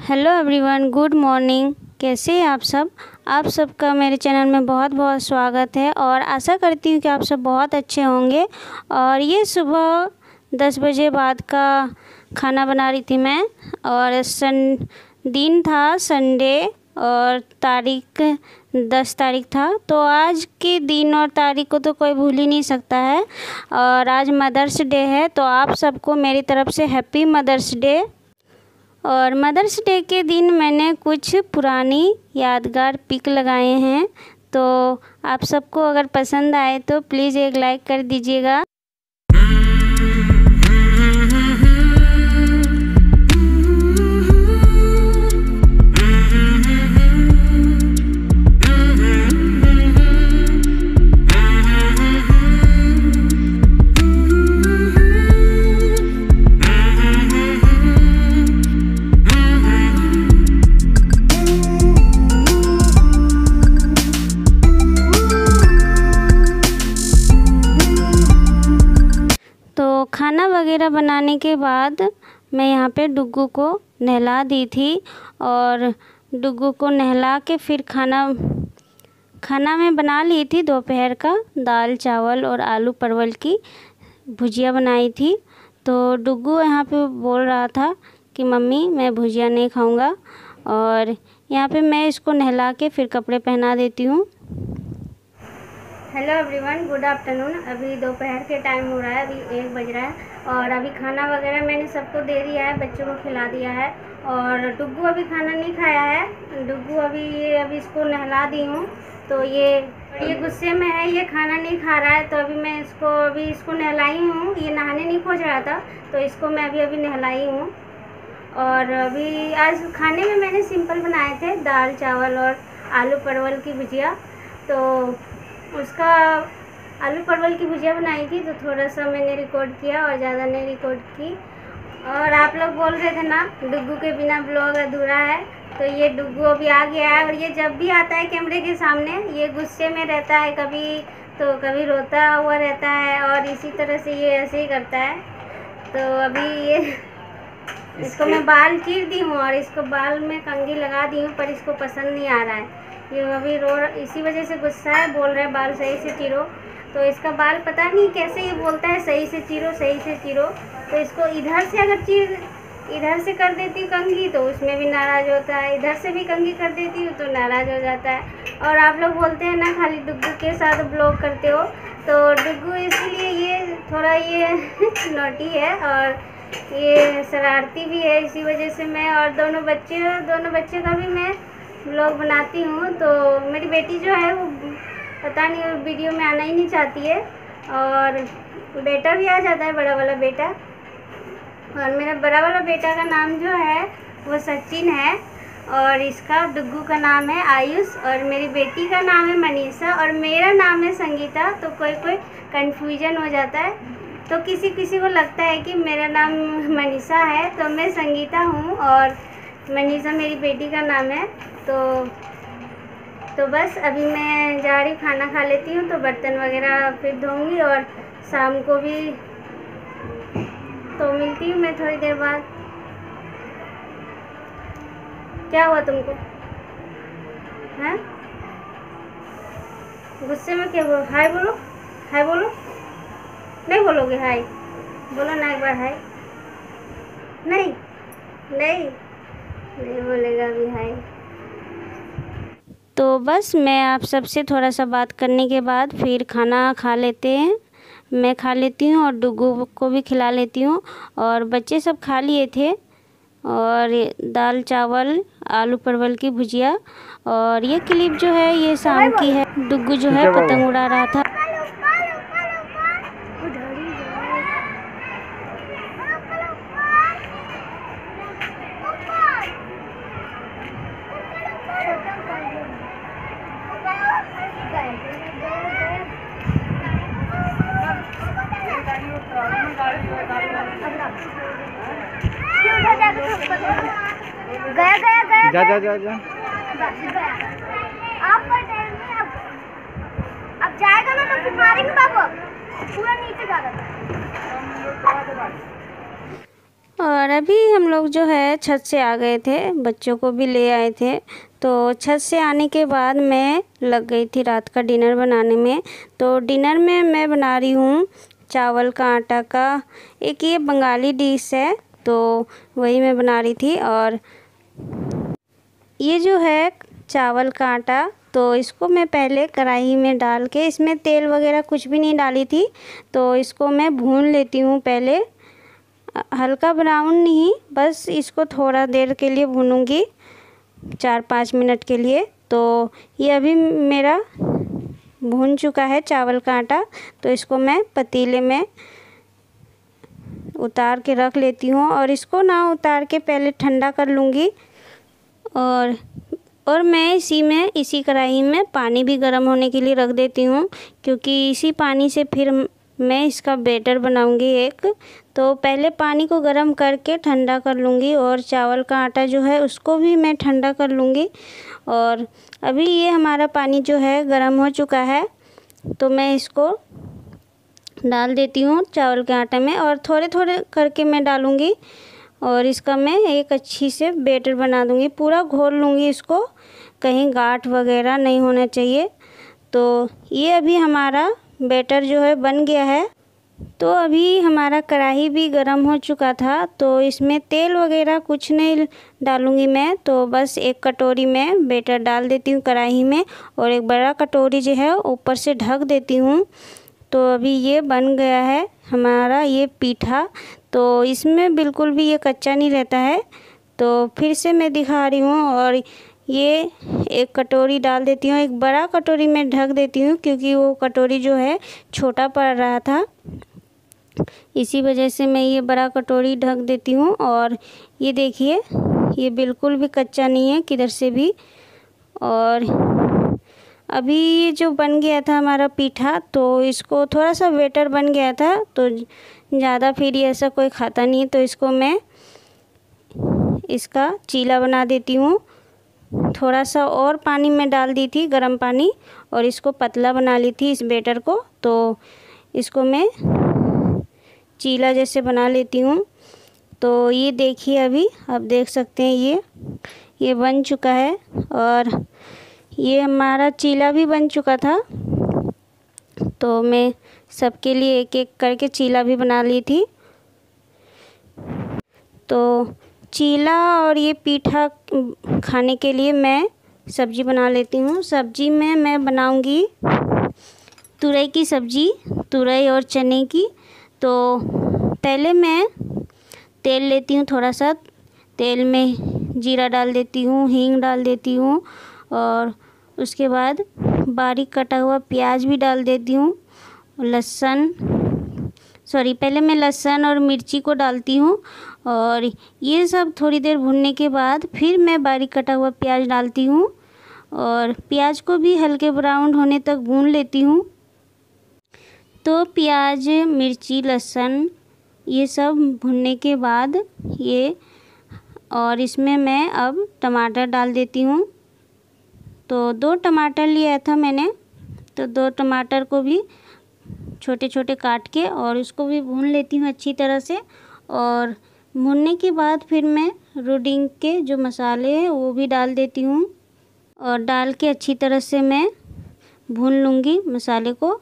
Hello everyone, good morning. कैसे हैं आप सब? आप सबका मेरे चैनल में बहुत बहुत स्वागत है और आशा करती हूँ कि आप सब बहुत अच्छे होंगे। और ये सुबह 10 बजे बाद का खाना बना रही थी मैं, और दिन था संडे और तारीख 10 तारीख था। तो आज के दिन और तारीख को तो कोई भूल ही नहीं सकता है। और आज मदर्स डे है, तो आप सबको मेरी तरफ से हैप्पी मदर्स डे। और मदर्स डे के दिन मैंने कुछ पुरानी यादगार पिक लगाए हैं, तो आप सबको अगर पसंद आए तो प्लीज़ एक लाइक कर दीजिएगा। तो खाना वगैरह बनाने के बाद मैं यहाँ पे डुग्गू को नहला दी थी, और डुग्गू को नहला के फिर खाना मैं बना ली थी। दोपहर का दाल चावल और आलू परवल की भुजिया बनाई थी। तो डुग्गू यहाँ पे बोल रहा था कि मम्मी मैं भुजिया नहीं खाऊंगा, और यहाँ पे मैं इसको नहला के फिर कपड़े पहना देती हूँ। Hello everyone, good afternoon. अभी दोपहर के टाइम हो रहा है, अभी 1 बज रहा है, और अभी खाना वगैरह मैंने सबको दे दिया है, बच्चों को खिला दिया है। और डुग्गू अभी खाना नहीं खाया है। डुग्गू अभी इसको नहला दी हूँ, तो ये गुस्से में है, ये खाना नहीं खा रहा है। तो अभी इसको नहलाई हूँ। ये नहाने नहीं पहुँच रहा था, तो इसको मैं अभी नहलाई हूँ। और अभी आज खाने में मैंने सिंपल बनाए थे, दाल चावल और आलू परवल की भुजिया। तो उसका आलू परवल की भुजिया बनाई थी, तो थोड़ा सा मैंने रिकॉर्ड किया और ज़्यादा नहीं रिकॉर्ड की। और आप लोग बोल रहे थे ना डुग्गू के बिना ब्लॉग अधूरा है, तो ये डुग्गू अभी आ गया है। और ये जब भी आता है कैमरे के सामने ये गुस्से में रहता है, कभी रोता हुआ रहता है, और इसी तरह से ये ऐसे ही करता है। तो अभी ये इसको मैं बाल चीर दी हूँ और इसको बाल में कंघी लगा दी हूँ, पर इसको पसंद नहीं आ रहा है। ये अभी इसी वजह से गुस्सा है, बोल रहा है बाल सही से चीरो। तो इसका बाल पता नहीं कैसे ये बोलता है सही से चीरो, सही से चीरो। तो इसको इधर से इधर से कर देती हूँ कंघी, तो उसमें भी नाराज़ होता है। इधर से भी कंघी कर देती हूँ तो नाराज़ हो जाता है। और आप लोग बोलते हैं ना खाली डुग्गू के साथ ब्लॉग करते हो, तो डुग्गू इसीलिए ये थोड़ा नोटी है और ये शरारती भी है। इसी वजह से मैं और दोनों बच्चे का भी मैं व्लॉग बनाती हूँ। तो मेरी बेटी जो है वो पता नहीं वो वीडियो में आना ही नहीं चाहती है, और बेटा भी आ जाता है, बड़ा वाला बेटा। और मेरा बड़ा वाला बेटा का नाम जो है वो सचिन है, और इसका डुग्गू का नाम है आयुष, और मेरी बेटी का नाम है मनीषा, और मेरा नाम है संगीता। तो कोई कन्फ्यूजन हो जाता है, तो किसी को लगता है कि मेरा नाम मनीषा है, तो मैं संगीता हूँ और मनीषा मेरी बेटी का नाम है। तो बस अभी मैं जा रही खाना खा लेती हूँ, तो बर्तन वगैरह फिर धोऊंगी, और शाम को भी तो मिलती हूँ मैं थोड़ी देर बाद। क्या हुआ तुमको? हैं? गुस्से में क्या बोलो? हाय बोलो, हाय बोलो। नहीं बोलोगे हाय? बोलो ना एक बार हाय। नहीं बोलेगा अभी हाय। तो बस मैं आप सबसे थोड़ा सा बात करने के बाद फिर खाना खा लेते हैं। मैं खा लेती हूँ और डुग्गू को भी खिला लेती हूँ, और बच्चे सब खा लिए थे। और दाल चावल आलू परवल की भुजिया। और ये क्लिप जो है ये शाम की है। डुग्गू जो है पतंग उड़ा रहा था। जा अब जाएगा ना तो फिर मारेंगे बाबू, पूरा नीचे जा रहा है। और अभी हम लोग जो है छत से आ गए थे, बच्चों को भी ले आए थे। तो छत से आने के बाद मैं लग गई थी रात का डिनर बनाने में। तो डिनर में मैं बना रही हूँ चावल का आटा का एक ये बंगाली डिश है, तो वही मैं बना रही थी। और ये जो है चावल का आटा, तो इसको मैं पहले कढ़ाई में डाल के, इसमें तेल वगैरह कुछ भी नहीं डाली थी, तो इसको मैं भून लेती हूँ पहले, हल्का ब्राउन नहीं, बस इसको थोड़ा देर के लिए भूनूंगी, 4-5 मिनट के लिए। तो ये अभी मेरा भून चुका है चावल का आटा। तो इसको मैं पतीले में उतार के रख लेती हूँ और इसको ना उतार के पहले ठंडा कर लूँगी। और मैं इसी कढ़ाई में पानी भी गर्म होने के लिए रख देती हूँ, क्योंकि इसी पानी से फिर मैं इसका बैटर बनाऊंगी एक। तो पहले पानी को गर्म करके ठंडा कर लूँगी और चावल का आटा जो है उसको भी मैं ठंडा कर लूँगी। और अभी ये हमारा पानी जो है गर्म हो चुका है, तो मैं इसको डाल देती हूँ चावल के आटे में और थोड़े थोड़े करके मैं डालूँगी और इसका मैं एक अच्छी से बैटर बना दूँगी, पूरा घोल लूँगी इसको, कहीं गांठ वगैरह नहीं होना चाहिए। तो ये अभी हमारा बैटर जो है बन गया है। तो अभी हमारा कढ़ाई भी गर्म हो चुका था, तो इसमें तेल वगैरह कुछ नहीं डालूँगी मैं, तो बस एक कटोरी में बैटर डाल देती हूँ कढ़ाई में और एक बड़ा कटोरी जो है ऊपर से ढक देती हूँ। तो अभी ये बन गया है हमारा ये पीठा, तो इसमें बिल्कुल भी ये कच्चा नहीं रहता है। तो फिर से मैं दिखा रही हूँ और ये एक कटोरी डाल देती हूँ, एक बड़ा कटोरी में ढक देती हूँ, क्योंकि वो कटोरी जो है छोटा पड़ रहा था, इसी वजह से मैं ये बड़ा कटोरी ढक देती हूँ। और ये देखिए ये बिल्कुल भी कच्चा नहीं है किधर से भी। और अभी ये जो बन गया था हमारा पीठा, तो इसको थोड़ा सा बैटर बन गया था, तो ज़्यादा फिर ये ऐसा कोई खाता नहीं है, तो इसको मैं इसका चीला बना देती हूँ। थोड़ा सा और पानी में डाल दी थी गर्म पानी और इसको पतला बना ली थी इस बैटर को, तो इसको मैं चीला जैसे बना लेती हूँ। तो ये देखिए अभी आप देख सकते हैं ये बन चुका है और ये हमारा चीला भी बन चुका था। तो मैं सबके लिए एक एक करके चीला भी बना ली थी। तो चीला और ये पीठा खाने के लिए मैं सब्ज़ी बना लेती हूँ। सब्ज़ी में मैं बनाऊँगी तुरई की सब्ज़ी, तुरई और चने की। तो पहले मैं तेल लेती हूँ, थोड़ा सा तेल में जीरा डाल देती हूँ, हींग डाल देती हूँ और उसके बाद बारीक कटा हुआ प्याज भी डाल देती हूँ, पहले मैं लहसुन और मिर्ची को डालती हूँ और ये सब थोड़ी देर भूनने के बाद फिर मैं बारीक कटा हुआ प्याज डालती हूँ और प्याज को भी हल्के ब्राउन होने तक भून लेती हूँ। तो प्याज, मिर्ची, लहसुन ये सब भुनने के बाद और इसमें मैं अब टमाटर डाल देती हूँ। तो 2 टमाटर लिया था मैंने, तो 2 टमाटर को भी छोटे छोटे काट के और उसको भी भून लेती हूँ अच्छी तरह से। और भूनने के बाद फिर मैं रोडिंग के जो मसाले हैं वो भी डाल देती हूँ और डाल के अच्छी तरह से मैं भून लूँगी मसाले को।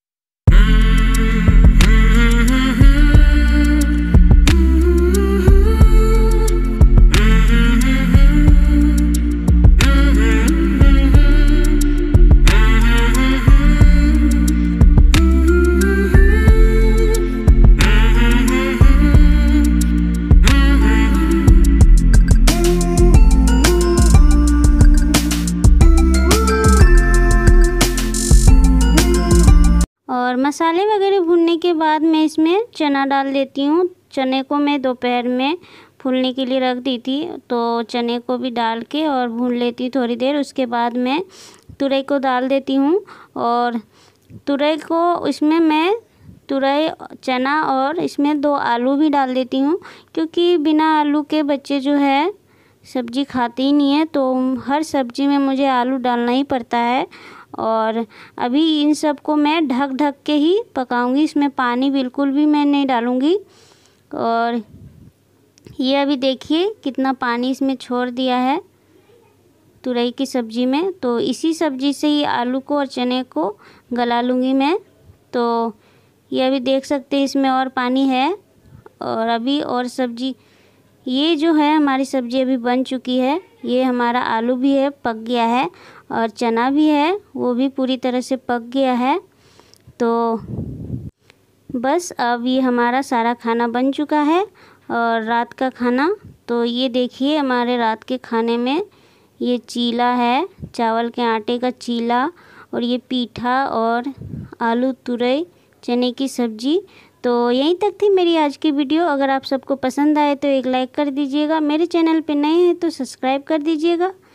और मसाले वगैरह भूनने के बाद मैं इसमें चना डाल देती हूँ। चने को मैं दोपहर में फूलने के लिए रख दी थी, तो चने को भी डाल के और भून लेती थोड़ी देर। उसके बाद मैं तुरई को डाल देती हूँ और तुरई को इसमें मैं तुरई, चना और इसमें 2 आलू भी डाल देती हूँ, क्योंकि बिना आलू के बच्चे जो है सब्ज़ी खाते ही नहीं है, तो हर सब्ज़ी में मुझे आलू डालना ही पड़ता है। और अभी इन सब को मैं ढक ढक के ही पकाऊंगी, इसमें पानी बिल्कुल भी मैं नहीं डालूंगी। और ये अभी देखिए कितना पानी इसमें छोड़ दिया है तुरई की सब्ज़ी में। तो इसी सब्ज़ी से ही आलू को और चने को गला लूँगी मैं। तो ये अभी देख सकते हैं इसमें और पानी है, और अभी और सब्ज़ी ये जो है हमारी सब्ज़ी अभी बन चुकी है। ये हमारा आलू भी है, पक गया है, और चना भी है, वो भी पूरी तरह से पक गया है। तो बस अब ये हमारा सारा खाना बन चुका है, और रात का खाना। तो ये देखिए हमारे रात के खाने में ये चीला है, चावल के आटे का चीला, और ये पीठा और आलू तुरई चने की सब्ज़ी। तो यहीं तक थी मेरी आज की वीडियो। अगर आप सबको पसंद आए तो एक लाइक कर दीजिएगा, मेरे चैनल पे नए हैं तो सब्सक्राइब कर दीजिएगा।